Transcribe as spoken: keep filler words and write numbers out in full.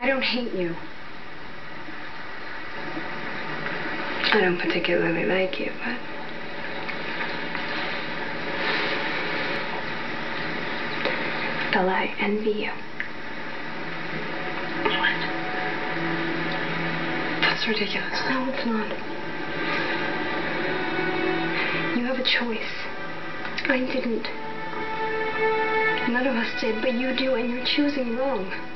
I don't hate you. I don't particularly like you, but... Bella, I envy you. What? That's ridiculous. No, it's not. You have a choice. I didn't. None of us did, but you do, and you're choosing wrong.